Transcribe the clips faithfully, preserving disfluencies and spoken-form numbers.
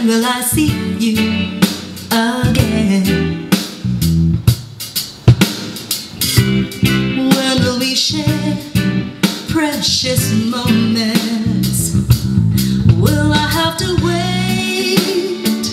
When will I see you again? When will we share precious moments? Will I have to wait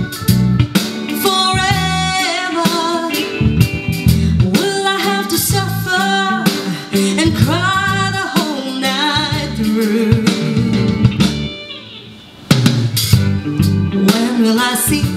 forever? Will I have to suffer and cry the whole night through? When will I see